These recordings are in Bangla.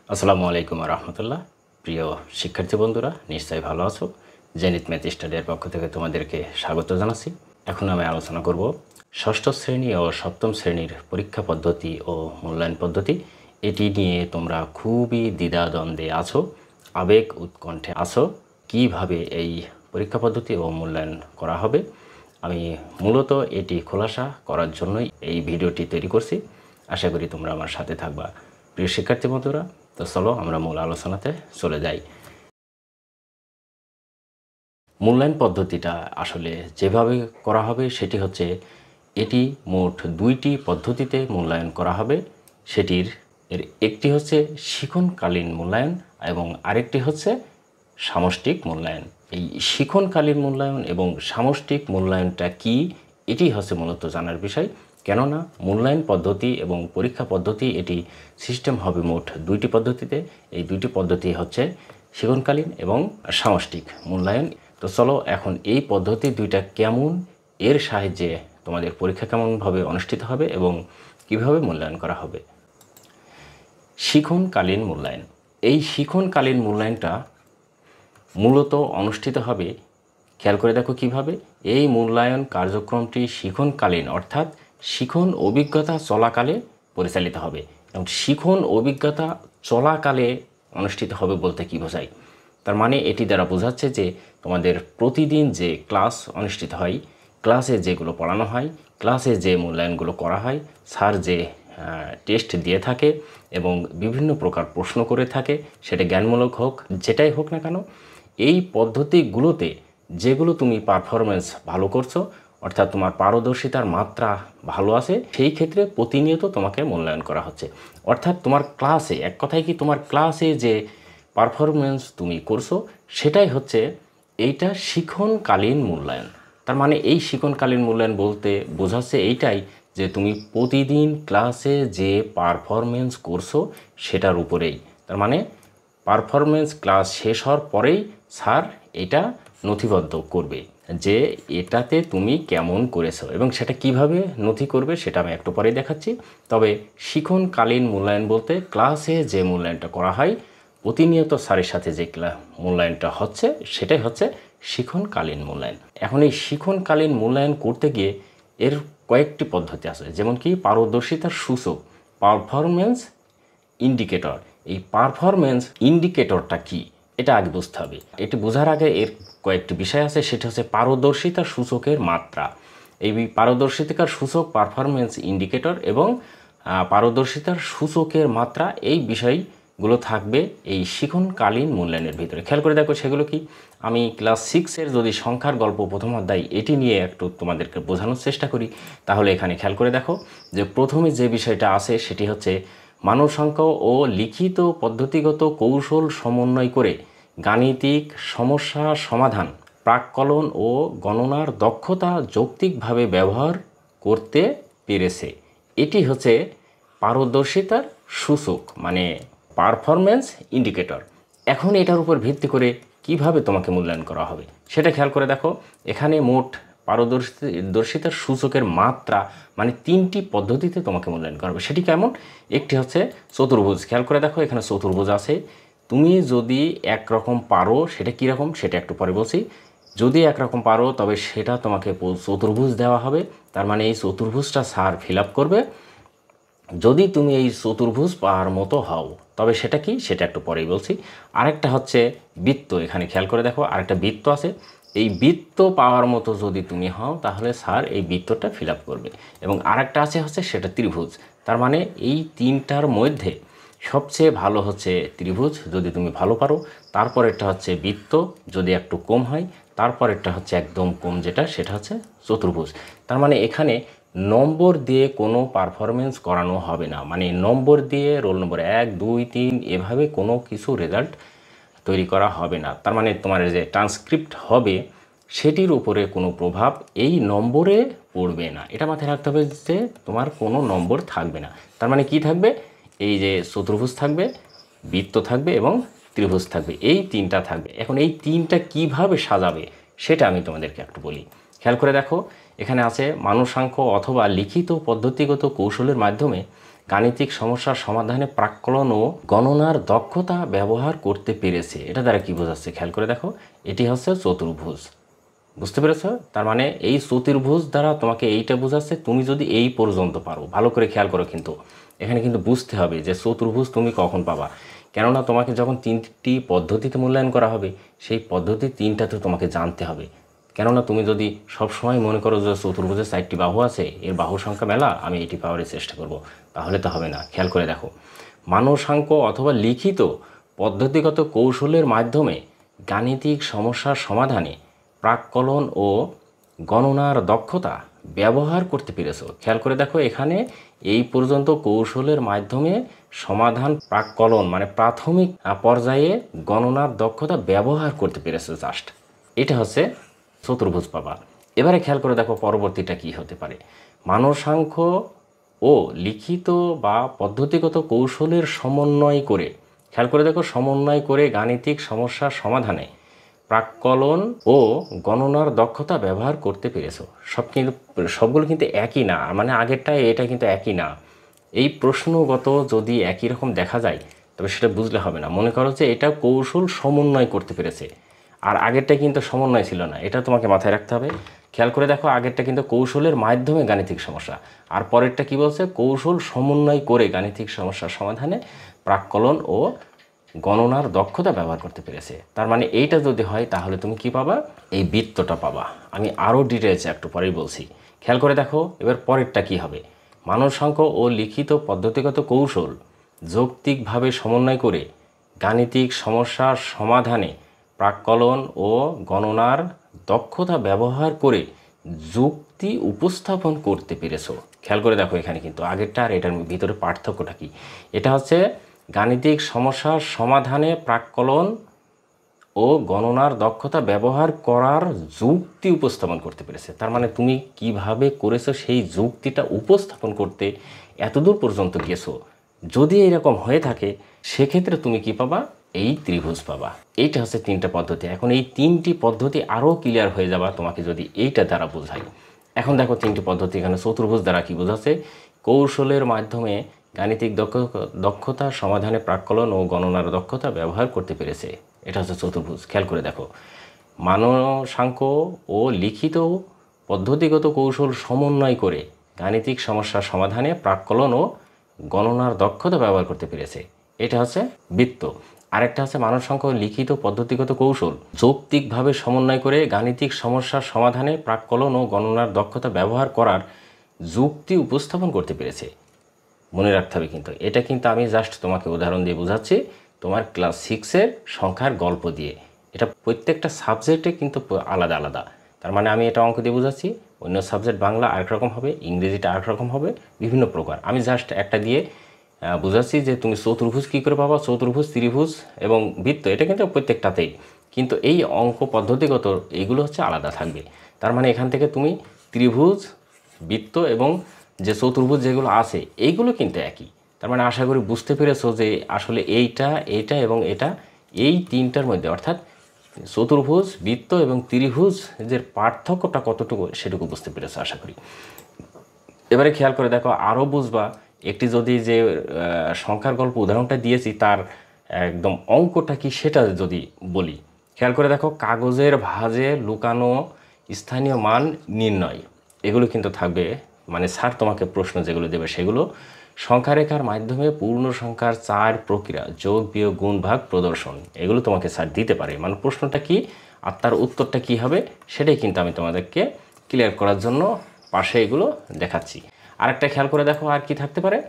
আসসালামু আলাইকুম রহমতুল্লাহ। প্রিয় শিক্ষার্থী বন্ধুরা, নিশ্চয়ই ভালো আছো। জেনিথ ম্যাথ স্টাডির পক্ষ থেকে তোমাদেরকে স্বাগত জানাচ্ছি। এখন আমি আলোচনা করব ষষ্ঠ শ্রেণী ও সপ্তম শ্রেণীর পরীক্ষা পদ্ধতি ও মূল্যায়ন পদ্ধতি। এটি নিয়ে তোমরা খুবই দ্বিধাদ্বন্দ্বে আছো, আবেগ উৎকণ্ঠে আছো, কিভাবে এই পরীক্ষা পদ্ধতি ও মূল্যায়ন করা হবে। আমি মূলত এটি খোলাসা করার জন্যই এই ভিডিওটি তৈরি করছি। আশা করি তোমরা আমার সাথে থাকবা। প্রিয় শিক্ষার্থী বন্ধুরা, তো চলো আমরা মূল আলোচনাতে চলে যাই। মূল্যায়ন পদ্ধতিটা আসলে যেভাবে করা হবে সেটি হচ্ছে, এটি মোট দুইটি পদ্ধতিতে মূল্যায়ন করা হবে। এর একটি হচ্ছে শিক্ষণকালীন মূল্যায়ন এবং আরেকটি হচ্ছে সামষ্টিক মূল্যায়ন। এই শিক্ষণকালীন মূল্যায়ন এবং সামষ্টিক মূল্যায়নটা কি, এটি হচ্ছে মূলত জানার বিষয়। কেননা মূল্যায়ন পদ্ধতি এবং পরীক্ষা পদ্ধতি এটি সিস্টেম হবে মোট দুইটি পদ্ধতিতে। এই দুইটি পদ্ধতি হচ্ছে শিক্ষণকালীন এবং সামষ্টিক মূল্যায়ন। তো চলো এখন এই পদ্ধতি দুইটা কেমন, এর সাহায্যে তোমাদের পরীক্ষা কেমনভাবে অনুষ্ঠিত হবে এবং কিভাবে মূল্যায়ন করা হবে। শিক্ষণকালীন মূল্যায়ন। এই শিক্ষণকালীন মূল্যায়নটা মূলত অনুষ্ঠিত হবে, খেয়াল করে দেখো কিভাবে। এই মূল্যায়ন কার্যক্রমটি শিক্ষণকালীন অর্থাৎ শিক্ষণ অভিজ্ঞতা চলাকালে পরিচালিত হবে। এবং শিক্ষণ অভিজ্ঞতা চলাকালে অনুষ্ঠিত হবে বলতে কী বোঝায়? তার মানে এটি দ্বারা বোঝাচ্ছে যে তোমাদের প্রতিদিন যে ক্লাস অনুষ্ঠিত হয়, ক্লাসে যেগুলো পড়ানো হয়, ক্লাসে যে মূল্যায়নগুলো করা হয়, স্যার যে টেস্ট দিয়ে থাকে এবং বিভিন্ন প্রকার প্রশ্ন করে থাকে, সেটা জ্ঞানমূলক হোক, যেটাই হোক না কেন, এই পদ্ধতিগুলোতে যেগুলো তুমি পারফরমেন্স ভালো করছো, অর্থাৎ তোমার পারদর্শিতার মাত্রা ভালো আছে, সেই ক্ষেত্রে প্রতিনিয়ত তোমাকে মূল্যায়ন করা হচ্ছে। অর্থাৎ তোমার ক্লাসে, এক কথায় কি, তোমার ক্লাসে যে পারফরমেন্স তুমি করছো সেটাই হচ্ছে এইটা শিক্ষণকালীন মূল্যায়ন। তার মানে এই শিক্ষণকালীন মূল্যায়ন বলতে বোঝাচ্ছে এইটাই যে তুমি প্রতিদিন ক্লাসে যে পারফরমেন্স করছো সেটার উপরেই। তার মানে পারফরমেন্স ক্লাস শেষ হওয়ার পরেই স্যার এটা নথিবদ্ধ করবে যে এটাতে তুমি কেমন করেছো, এবং সেটা কিভাবে নথি করবে সেটা আমি একটু পরেই দেখাচ্ছি। তবে শিক্ষণকালীন মূল্যায়ন বলতে ক্লাসে যে মূল্যায়নটা করা হয়, প্রতিনিয়ত স্যারের সাথে যে মূল্যায়নটা হচ্ছে, সেটাই হচ্ছে শিক্ষণকালীন মূল্যায়ন। এখন এই শিক্ষণকালীন মূল্যায়ন করতে গিয়ে এর কয়েকটি পদ্ধতি আছে, যেমন কি পারদর্শিতার সূচক, পারফরমেন্স ইন্ডিকেটর। এই পারফরমেন্স ইন্ডিকেটরটা কি, এটা আগে বুঝতে হবে। এটি বোঝার আগে এর কয়েকটি বিষয় আছে, সেটা হচ্ছে পারদর্শিতার সূচকের মাত্রা। এই পারদর্শিতার সূচক, পারফরমেন্স ইন্ডিকেটর এবং পারদর্শিতার সূচকের মাত্রা, এই বিষয়গুলো থাকবে এই শিক্ষণকালীন মূল্যায়নের ভিতরে। খেয়াল করে দেখো সেগুলো কি। আমি ক্লাস 6-এর যদি সংখ্যার গল্প প্রথম অধ্যায় এটি নিয়ে একটু তোমাদেরকে বোঝানোর চেষ্টা করি, তাহলে এখানে খেয়াল করে দেখো যে প্রথমে যে বিষয়টা আছে সেটি হচ্ছে মানব সংখ্যা ও লিখিত পদ্ধতিগত কৌশল সমন্বয় করে গাণিতিক সমস্যা সমাধান, প্রাক্কলন ও গণনার দক্ষতা যৌক্তিকভাবে ব্যবহার করতে পেরেছে। এটি হচ্ছে পারদর্শিতার সূচক, মানে পারফরমেন্স ইন্ডিকেটর। এখন এটার উপর ভিত্তি করে কিভাবে তোমাকে মূল্যায়ন করা হবে সেটা খেয়াল করে দেখো। এখানে মোট পারদর্শিতার সূচকের মাত্রা, মানে 3টি পদ্ধতিতে তোমাকে মূল্যায়ন করা হবে। সেটি কেমন? একটি হচ্ছে চতুর্ভুজ। খেয়াল করে দেখো এখানে চতুর্ভুজ আছে। তুমি যদি একরকম পারো, সেটা কীরকম সেটা একটু পরে বলছি। যদি একরকম পারো তবে সেটা তোমাকে চতুর্ভুজ দেওয়া হবে। তার মানে এই চতুর্ভুজটা স্যার ফিল আপ করবে। যদি তুমি এই চতুর্ভুজ পাওয়ার মতো হও তবে সেটা কি, সেটা একটু পরেই বলছি। আরেকটা হচ্ছে বৃত্ত। এখানে খেয়াল করে দেখো আরেকটা বৃত্ত আছে। এই বৃত্ত পাওয়ার মতো যদি তুমি হও তাহলে স্যার এই বৃত্তটা ফিল আপ করবে। এবং আরেকটা আছে হচ্ছে সেটা ত্রিভুজ। তার মানে এই 3টার মধ্যে সবচেয়ে ভালো হচ্ছে ত্রিভুজ যদি তুমি ভালো পারো, তারপরেরটা হচ্ছে বৃত্ত যদি একটু কম হয়, তারপরেরটা হচ্ছে একদম কম যেটা, সেটা হচ্ছে চতুর্ভুজ। তার মানে এখানে নম্বর দিয়ে কোনো পারফরমেন্স করানো হবে না, মানে নম্বর দিয়ে রোল নম্বর 1, 2, 3 এভাবে কোনো কিছু রেজাল্ট তৈরি করা হবে না। তার মানে তোমার যে ট্রান্সক্রিপ্ট হবে সেটির উপরে কোনো প্রভাব এই নম্বরে পড়বে না। এটা মাথায় রাখতে হবে যে তোমার কোনো নম্বর থাকবে না। তার মানে কি থাকবে? এই যে চতুর্ভুজ থাকবে, বৃত্ত থাকবে এবং ত্রিভুজ থাকবে, এই 3টা থাকবে। এখন এই 3টা কিভাবে সাজাবে সেটা আমি তোমাদেরকে একটু বলি। খেয়াল করে দেখো এখানে আছে মানসাঙ্ক অথবা লিখিত পদ্ধতিগত কৌশলের মাধ্যমে গাণিতিক সমস্যার সমাধানে প্রাক্কলন ও গণনার দক্ষতা ব্যবহার করতে পেরেছে। এটা দ্বারা কি বোঝাচ্ছে খেয়াল করে দেখো, এটি হচ্ছে চতুর্ভুজ। বুঝতে পেরেছো? তার মানে এই চতুর্ভুজ দ্বারা তোমাকে এইটা বোঝাচ্ছে তুমি যদি এই পর্যন্ত পারো। ভালো করে খেয়াল করো, কিন্তু এখানে কিন্তু বুঝতে হবে যে চতুর্ভুজ তুমি কখন পাবা। কেননা তোমাকে যখন 3টি পদ্ধতিতে মূল্যায়ন করা হবে, সেই পদ্ধতি 3টাতে তোমাকে জানতে হবে। কেননা তুমি যদি সবসময় মনে করো যে চতুর্ভুজের 4টি বাহু আছে, এর বাহু সংখ্যা মেলা, আমি এটি পাওয়ার চেষ্টা করব, তাহলে তো হবে না। খেয়াল করে দেখো, মানসাঙ্ক অথবা লিখিত পদ্ধতিগত কৌশলের মাধ্যমে গাণিতিক সমস্যার সমাধানে প্রাক্কলন ও গণনার দক্ষতা ব্যবহার করতে পেরেছো। খেয়াল করে দেখো, এখানে এই পর্যন্ত কৌশলের মাধ্যমে সমাধান, প্রাক্কলন মানে প্রাথমিক পর্যায়ে গণনার দক্ষতা ব্যবহার করতে পেরেছো জাস্ট। এটা হচ্ছে চতুর্ভুজ পাবা। এবারে খেয়াল করে দেখো পরবর্তীটা কি হতে পারে। মানসাঙ্ক ও লিখিত বা পদ্ধতিগত কৌশলের সমন্বয় করে, খেয়াল করে দেখো, সমন্বয় করে গাণিতিক সমস্যার সমাধানে প্রাক্কলন ও গণনার দক্ষতা ব্যবহার করতে পেরেছো। সবগুলো কিন্তু একই না, মানে আগেরটা এটা কিন্তু একই না। এই প্রশ্নগত যদি একই রকম দেখা যায় তবে সেটা বুঝলে হবে না। মনে করো যে এটা কৌশল সমন্বয় করতে পেরেছে, আর আগেরটা কিন্তু সমন্বয় ছিল না, এটা তোমাকে মাথায় রাখতে হবে। খেয়াল করে দেখো, আগেরটা কিন্তু কৌশলের মাধ্যমে গাণিতিক সমস্যা, আর পরেরটা কি বলছে, কৌশল সমন্বয় করে গাণিতিক সমস্যার সমাধানে প্রাক্কলন ও গণনার দক্ষতা ব্যবহার করতে পেরেছে। তার মানে এইটা যদি হয় তাহলে তুমি কি পাবা, এই বৃত্তটা পাবা। আমি আরও ডিটেলসে একটু পরেই বলছি। খেয়াল করে দেখো এবার পরেরটা কি হবে। মানসাঙ্ক ও লিখিত পদ্ধতিগত কৌশল যৌক্তিকভাবে সমন্বয় করে গাণিতিক সমস্যার সমাধানে প্রাক্কলন ও গণনার দক্ষতা ব্যবহার করে যুক্তি উপস্থাপন করতে পেরেছো। খেয়াল করে দেখো, এখানে কিন্তু আগেরটা আর এটার ভিতরে পার্থক্যটা কি। এটা হচ্ছে গাণিতিক সমস্যার সমাধানে প্রাক্কলন ও গণনার দক্ষতা ব্যবহার করার যুক্তি উপস্থাপন করতে পেরেছে। তার মানে তুমি কিভাবে করেছো সেই যুক্তিটা উপস্থাপন করতে এতদূর পর্যন্ত গেছো। যদি এরকম হয়ে থাকে সেক্ষেত্রে তুমি কি পাবা, এই ত্রিভুজ পাবা। এইটা হচ্ছে 3টা পদ্ধতি। এখন এই 3টি পদ্ধতি আরও ক্লিয়ার হয়ে যাবা তোমাকে যদি এইটা দ্বারা বোঝাই। এখন দেখো 3টি পদ্ধতি এখানে চতুর্ভুজ দ্বারা কি বোঝাচ্ছে, কৌশলের মাধ্যমে গাণিতিক দক্ষতা সমাধানে প্রাক্কলন ও গণনার দক্ষতা ব্যবহার করতে পেরেছে। এটা হচ্ছে চতুর্ভুজ। খেয়াল করে দেখো, মানসাঙ্ক ও লিখিত পদ্ধতিগত কৌশল সমন্বয় করে গাণিতিক সমস্যার সমাধানে প্রাক্কলন ও গণনার দক্ষতা ব্যবহার করতে পেরেছে। এটা হচ্ছে বৃত্ত। আরেকটা হচ্ছে মানসাঙ্ক ও লিখিত পদ্ধতিগত কৌশল যৌক্তিকভাবে সমন্বয় করে গাণিতিক সমস্যার সমাধানে প্রাক্কলন ও গণনার দক্ষতা ব্যবহার করার যুক্তি উপস্থাপন করতে পেরেছে। মনে রাখতে হবে কিন্তু, এটা কিন্তু আমি জাস্ট তোমাকে উদাহরণ দিয়ে বোঝাচ্ছি তোমার ক্লাস 6-এর সংখ্যার গল্প দিয়ে। এটা প্রত্যেকটা সাবজেক্টে কিন্তু আলাদা আলাদা। তার মানে আমি এটা অঙ্ক দিয়ে বোঝাচ্ছি, অন্য সাবজেক্ট বাংলা আরেক রকম হবে, ইংরেজিটা আরেক রকম হবে, বিভিন্ন প্রকার। আমি জাস্ট একটা দিয়ে বোঝাচ্ছি যে তুমি চতুর্ভুজ কী করে পাবা, চতুর্ভুজ, ত্রিভুজ এবং বৃত্ত, এটা কিন্তু প্রত্যেকটাতেই। কিন্তু এই অঙ্ক পদ্ধতিগত এইগুলো হচ্ছে আলাদা থাকবে। তার মানে এখান থেকে তুমি ত্রিভুজ, বৃত্ত এবং যে চতুর্ভুজ যেগুলো আছে এইগুলো কিন্তু একই। তার মানে আশা করি বুঝতে পেরেছো যে আসলে এইটা, এটা এবং এটা, এই 3টার মধ্যে অর্থাৎ চতুর্ভুজ, বৃত্ত এবং ত্রিভুজের পার্থক্যটা কতটুকু সেটুকু বুঝতে পেরেছো আশা করি। এবারে খেয়াল করে দেখো, আরও বুঝবা একটি যদি যে সংখ্যার গল্প উদাহরণটা দিয়েছি তার একদম অঙ্কটা কি সেটা যদি বলি। খেয়াল করে দেখো, কাগজের ভাঁজে লুকানো স্থানীয় মান নির্ণয়, এগুলো কিন্তু থাকবে। মানে স্যার তোমাকে প্রশ্ন যেগুলো দেবে সেগুলো সংখ্যারেখার মাধ্যমে পূর্ণ সংখ্যার 4 প্রক্রিয়া যোগ, বিয়োগ, গুণ, ভাগ, প্রদর্শন, এগুলো তোমাকে স্যার দিতে পারে। মানে প্রশ্নটা কি আর তার উত্তরটা কি হবে সেটাই কিন্তু আমি তোমাদেরকে ক্লিয়ার করার জন্য পাশে এগুলো দেখাচ্ছি। আরেকটা খেয়াল করে দেখো, আর কি থাকতে পারে,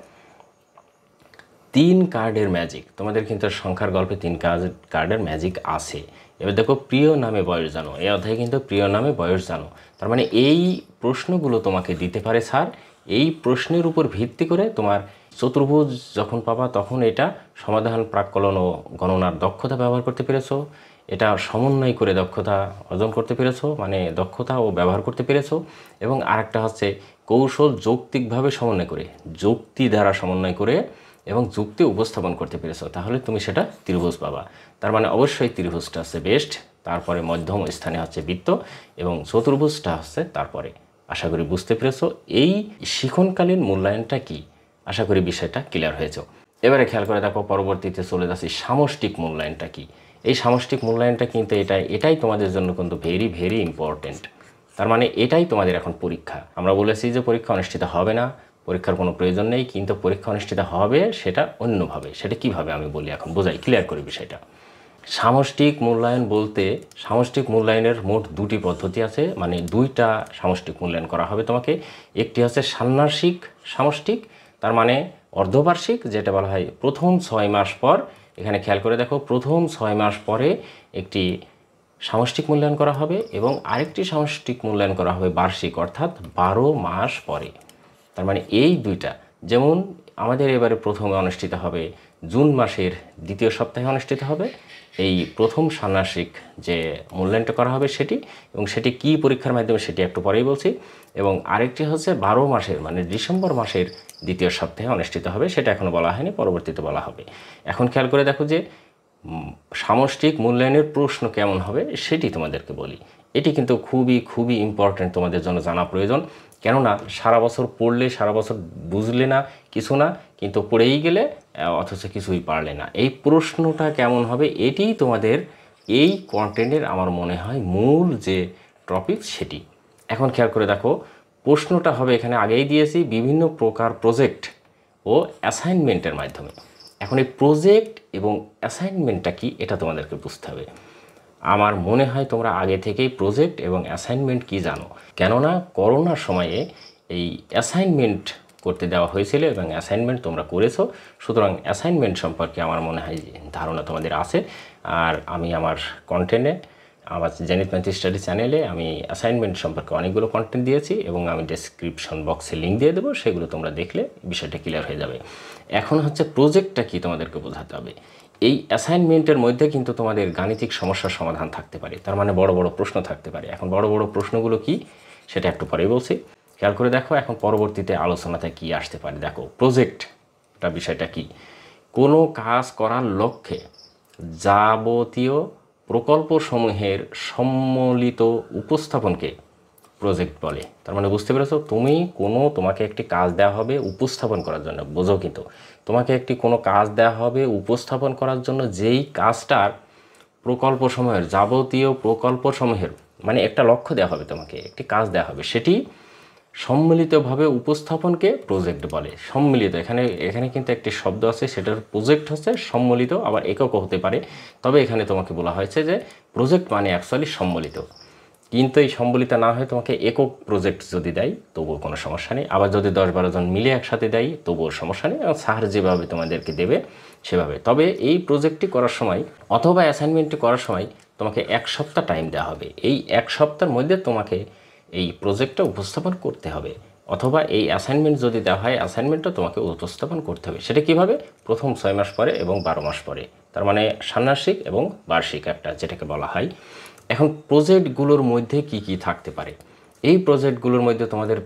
3 কার্ডের ম্যাজিক। তোমাদের কিন্তু সংখ্যার গল্পে 3 কার্ডের ম্যাজিক আছে। এবার দেখো, প্রিয় নামে বয়স জানো, এই অধ্যায়ে কিন্তু প্রিয় নামে বয়স জানো। তার মানে এই প্রশ্নগুলো তোমাকে দিতে পারে স্যার। এই প্রশ্নের উপর ভিত্তি করে তোমার চতুর্ভুজ যখন পাবা তখন এটা সমাধান, প্রাক্কলন ও গণনার দক্ষতা ব্যবহার করতে পেরেছো, এটা সমন্বয় করে দক্ষতা অর্জন করতে পেরেছো, মানে দক্ষতা ও ব্যবহার করতে পেরেছো। এবং আরেকটা হচ্ছে কৌশল যৌক্তিকভাবে সমন্বয় করে, যুক্তি দ্বারা সমন্বয় করে এবং যুক্তি উপস্থাপন করতে পেরেছো, তাহলে তুমি সেটা ত্রিভুজ পাবা। তার মানে অবশ্যই ত্রিভুজটা হচ্ছে বেস্ট, তারপরে মধ্যম স্থানে হচ্ছে বৃত্ত এবং চতুর্ভুজটা হচ্ছে তারপরে। আশা করি বুঝতে পেরেছো। এই শিখনকালীন মূল্যায়নটা কি, আশা করি বিষয়টা ক্লিয়ার হয়েছে। এবারে খেয়াল করে দেখো, পরবর্তীতে চলে যাচ্ছি সামষ্টিক মূল্যায়নটা কি। এই সামষ্টিক মূল্যায়নটা কিন্তু এটাই তোমাদের জন্য কিন্তু ভেরি ভেরি ইম্পর্টেন্ট। তার মানে এটাই তোমাদের এখন পরীক্ষা। আমরা বলেছি যে পরীক্ষা অনুষ্ঠিত হবে না, পরীক্ষার কোনো প্রয়োজন নেই, কিন্তু পরীক্ষা অনুষ্ঠিত হবে সেটা অন্যভাবে। সেটা কিভাবে আমি বলি, এখন বোঝাই, ক্লিয়ার করি বিষয়টা। সামষ্টিক মূল্যায়ন বলতে, সামষ্টিক মূল্যায়নের মোট দুটি পদ্ধতি আছে, মানে দুইটা সামষ্টিক মূল্যায়ন করা হবে তোমাকে। একটি হচ্ছে ষান্মাসিক সামষ্টিক, তার মানে অর্ধবার্ষিক, যেটা বলা হয় প্রথম 6 মাস পর। এখানে খেয়াল করে দেখো, প্রথম 6 মাস পরে একটি সামষ্টিক মূল্যায়ন করা হবে এবং আরেকটি সামষ্টিক মূল্যায়ন করা হবে বার্ষিক, অর্থাৎ 12 মাস পরে। তার মানে এই দুইটা, যেমন আমাদের এবারে প্রথমে অনুষ্ঠিত হবে জুন মাসের দ্বিতীয় সপ্তাহে অনুষ্ঠিত হবে এই প্রথম ষান্মাসিক যে মূল্যায়নটা করা হবে সেটি, এবং সেটি কী পরীক্ষার মাধ্যমে সেটি একটু পরেই বলছি। এবং আরেকটি হচ্ছে 12 মাসের, মানে ডিসেম্বর মাসের দ্বিতীয় সপ্তাহে অনুষ্ঠিত হবে, সেটা এখনও বলা হয়নি, পরবর্তীতে বলা হবে। এখন খেয়াল করে দেখো যে সামষ্টিক মূল্যায়নের প্রশ্ন কেমন হবে সেটি তোমাদেরকে বলি। এটি কিন্তু খুবই খুবই ইম্পর্ট্যান্ট, তোমাদের জন্য জানা প্রয়োজন। কেননা সারা বছর পড়লে, সারা বছর বুঝলে না কিছু না, কিন্তু পড়েই গেলে অথচ কিছুই পারলে না। এই প্রশ্নটা কেমন হবে এটিই তোমাদের এই কন্টেন্টের আমার মনে হয় মূল যে টপিক সেটি। এখন খেয়াল করে দেখো, প্রশ্নটা হবে, এখানে আগেই দিয়েছি, বিভিন্ন প্রকার প্রজেক্ট ও অ্যাসাইনমেন্টের মাধ্যমে। এখন এই প্রজেক্ট এবং অ্যাসাইনমেন্টটা কি এটা তোমাদেরকে বুঝতে হবে। আমার মনে হয় তোমরা আগে থেকেই প্রজেক্ট এবং অ্যাসাইনমেন্ট কি জানো, কেননা করোনার সময়ে এই অ্যাসাইনমেন্ট করতে দেওয়া হয়েছিল এবং অ্যাসাইনমেন্ট তোমরা করেছো। সুতরাং অ্যাসাইনমেন্ট সম্পর্কে আমার মনে হয় ধারণা তোমাদের আছে। আর আমি আমার কন্টেন্টে, আমার জেনিথ ম্যাথ স্টাডি চ্যানেলে আমি অ্যাসাইনমেন্ট সম্পর্কে অনেকগুলো কন্টেন্ট দিয়েছি এবং আমি ডেসক্রিপশন বক্সে লিঙ্ক দিয়ে দেবো, সেগুলো তোমরা দেখলে বিষয়টা ক্লিয়ার হয়ে যাবে। এখন হচ্ছে প্রজেক্টটা কি তোমাদেরকে বোঝাতে হবে। এই অ্যাসাইনমেন্টের মধ্যে কিন্তু তোমাদের গাণিতিক সমস্যার সমাধান থাকতে পারে, তার মানে বড় বড় প্রশ্ন থাকতে পারে। এখন বড় বড় প্রশ্নগুলো কি সেটা একটু পরেই বলছি, খেয়াল করে দেখো। এখন পরবর্তীতে আলোচনাতে কি আসতে পারে দেখো, প্রজেক্টটা বিষয়টা কি, কোনো কাজ করার লক্ষ্যে যাবতীয় প্রকল্পসমূহের সম্মিলিত উপস্থাপনকে প্রজেক্ট বলে। তার মানে বুঝতে পেরেছো, তোমাকে একটি কাজ দেওয়া হবে উপস্থাপন করার জন্য, বোঝো কিন্তু, তোমাকে কোনো কাজ দেওয়া হবে উপস্থাপন করার জন্য, যেই কাজটার প্রকল্পসমূহের, যাবতীয় প্রকল্পসমূহের, মানে একটা লক্ষ্য দেওয়া হবে, তোমাকে একটি কাজ দেওয়া হবে, সেটি সম্মিলিতভাবে উপস্থাপনকে প্রজেক্ট বলে। সম্মিলিত, এখানে কিন্তু একটি শব্দ আছে, সেটার প্রজেক্ট হচ্ছে সম্মিলিত, আবার এককও হতে পারে। তবে এখানে তোমাকে বলা হয়েছে যে প্রজেক্ট মানে অ্যাকচুয়ালি সম্মিলিত, কিন্তু এই সম্মিলিত না হয়ে তোমাকে একক প্রজেক্ট যদি দেয় তবুও কোনো সমস্যা নেই। আবার যদি 10-12 জন মিলে একসাথে দেয় তবুও সমস্যা নেই, এবং স্যার যেভাবে তোমাদেরকে দেবে সেভাবে। তবে এই প্রজেক্টটি করার সময় অথবা অ্যাসাইনমেন্টটি করার সময় তোমাকে 1 সপ্তাহ টাইম দেওয়া হবে। এই 1 সপ্তাহের মধ্যে তোমাকে এই প্রজেক্টটা উপস্থাপন করতে হবে, অথবা এই অ্যাসাইনমেন্ট যদি দেওয়া হয় অ্যাসাইনমেন্টটা তোমাকে উপস্থাপন করতে হবে। সেটা কীভাবে, প্রথম 6 মাস পরে এবং 12 মাস পরে, তার মানে ষান্মাসিক এবং বার্ষিক একটা যেটাকে বলা হয়। এখন প্রজেক্টগুলোর মধ্যে কি কি থাকতে পারে, এই প্রজেক্টগুলোর মধ্যে তোমাদের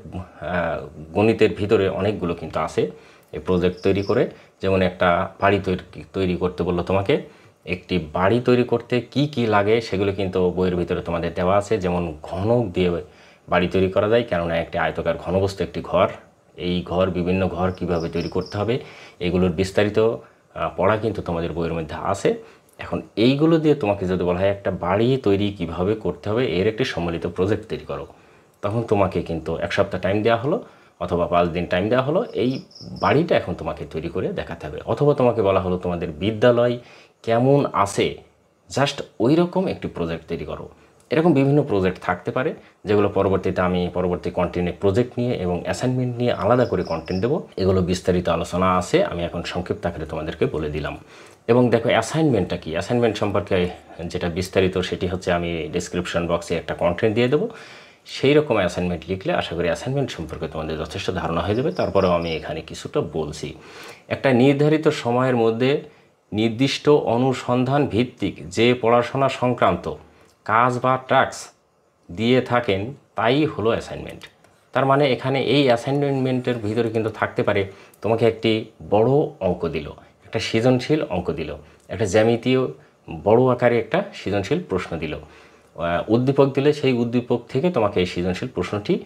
গণিতের ভিতরে অনেকগুলো কিন্তু আছে এই প্রজেক্ট তৈরি করে। যেমন একটা বাড়ি তৈরি করতে বললো তোমাকে, একটি বাড়ি তৈরি করতে কি কি লাগে সেগুলো কিন্তু বইয়ের ভিতরে তোমাদের দেওয়া আছে। যেমন ঘনক দিয়ে বাড়ি তৈরি করা যায়, কেননা একটি আয়তাকার ঘনবস্তু একটি ঘর, এই বিভিন্ন ঘর কিভাবে তৈরি করতে হবে এগুলোর বিস্তারিত পড়া কিন্তু তোমাদের বইয়ের মধ্যে আছে। এখন এইগুলো দিয়ে তোমাকে যদি বলা হয় একটা বাড়ি তৈরি কিভাবে করতে হবে এর একটি সম্মিলিত প্রজেক্ট তৈরি করো, তখন তোমাকে কিন্তু 1 সপ্তাহ টাইম দেওয়া হলো অথবা 5 দিন টাইম দেওয়া হলো, এই বাড়িটা এখন তোমাকে তৈরি করে দেখাতে হবে। অথবা তোমাকে বলা হলো তোমাদের বিদ্যালয় কেমন আছে, জাস্ট ওই রকম একটি প্রজেক্ট তৈরি করো। এরকম বিভিন্ন প্রজেক্ট থাকতে পারে, যেগুলো পরবর্তীতে আমি পরবর্তী কন্টেন্টে প্রজেক্ট নিয়ে এবং অ্যাসাইনমেন্ট নিয়ে আলাদা করে কন্টেন্ট দেবো। এগুলো বিস্তারিত আলোচনা আছে, আমি এখন সংক্ষিপ্ত আকারে তোমাদেরকে বলে দিলাম। এবং দেখো অ্যাসাইনমেন্টটা কি, অ্যাসাইনমেন্ট সম্পর্কে যেটা বিস্তারিত সেটি হচ্ছে আমি ডেসক্রিপশন বক্সে একটা কন্টেন্ট দিয়ে দেবো। সেই রকম অ্যাসাইনমেন্ট লিখলে আশা করি অ্যাসাইনমেন্ট সম্পর্কে তোমাদের যথেষ্ট ধারণা হয়ে যাবে। তারপরেও আমি এখানে কিছুটা বলছি। একটা নির্ধারিত সময়ের মধ্যে নির্দিষ্ট অনুসন্ধান ভিত্তিক যে পড়াশোনা সংক্রান্ত কাজ বা টাস্ক দিয়ে থাকেন তাই হলো অ্যাসাইনমেন্ট। তার মানে এখানে এই অ্যাসাইনমেন্টের ভিতরে কিন্তু থাকতে পারে, তোমাকে একটি বড় অঙ্ক দিল, একটা সৃজনশীল অঙ্ক দিল, একটা জ্যামিতীয় বড় আকারে একটা সৃজনশীল প্রশ্ন দিল, উদ্দীপক দিলে সেই উদ্দীপক থেকে তোমাকে এই সৃজনশীল প্রশ্নটি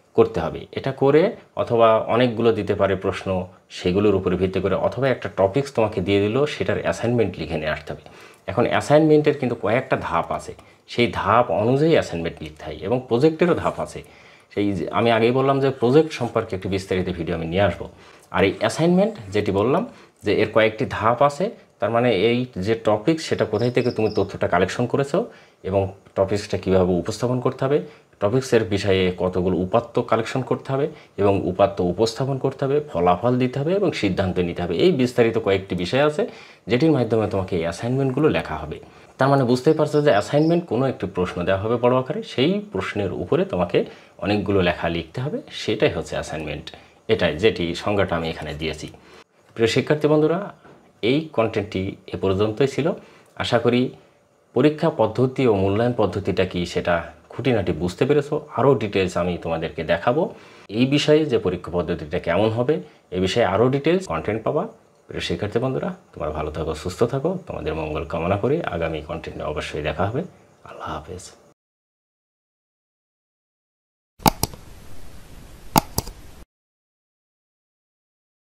করতে হবে। এটা করে অথবা অনেকগুলো দিতে পারে প্রশ্ন, সেগুলোর উপরে ভিত্তি করে, অথবা একটা টপিকস তোমাকে দিয়ে দিল, সেটার অ্যাসাইনমেন্ট লিখে নিয়ে আসতে হবে। এখন অ্যাসাইনমেন্টের কিন্তু কয়েকটা ধাপ আছে, সেই ধাপ অনুযায়ী অ্যাসাইনমেন্ট লিখতে হয়, এবং প্রজেক্টেরও ধাপ আছে। সেই আমি আগেই বললাম যে প্রজেক্ট সম্পর্কে একটি বিস্তারিত ভিডিও আমি নিয়ে আসবো। আর এই অ্যাসাইনমেন্ট যেটি বললাম যে এর কয়েকটি ধাপ আছে, তার মানে এই যে টপিক, সেটা কোথায় থেকে তুমি তথ্যটা কালেকশন করেছো এবং টপিক্সটা কীভাবে উপস্থাপন করতে হবে, টপিক্সের বিষয়ে কতগুলো উপাত্ত কালেকশন করতে হবে এবং উপাত্ত উপস্থাপন করতে হবে, ফলাফল দিতে হবে এবং সিদ্ধান্ত নিতে হবে। এই বিস্তারিত কয়েকটি বিষয় আছে যেটির মাধ্যমে তোমাকে এই অ্যাসাইনমেন্টগুলো লেখা হবে। তার মানে বুঝতেই পারছো যে অ্যাসাইনমেন্ট কোনো একটি প্রশ্ন দেওয়া হবে বড় আকারে, সেই প্রশ্নের উপরে তোমাকে অনেকগুলো লেখা লিখতে হবে, সেটাই হচ্ছে অ্যাসাইনমেন্ট। এটাই যেটি সংজ্ঞাটা আমি এখানে দিয়েছি। প্রিয় শিক্ষার্থী বন্ধুরা, এই কন্টেন্টটি এ পর্যন্তই ছিল। আশা করি পরীক্ষা পদ্ধতি ও মূল্যায়ন পদ্ধতিটা কি সেটা খুঁটিনাটি বুঝতে পেরেছো। আরও ডিটেলস আমি তোমাদেরকে দেখাবো এই বিষয়ে, যে পরীক্ষা পদ্ধতিটা কেমন হবে এই বিষয়ে আরও ডিটেলস কন্টেন্ট পাবা। প্রিয় শিক্ষার্থী বন্ধুরা, তোমরা ভালো থাকো, সুস্থ থাকো, তোমাদের মঙ্গল কামনা করি। আগামী কন্টেন্টে অবশ্যই দেখা হবে। আল্লাহ হাফেজ।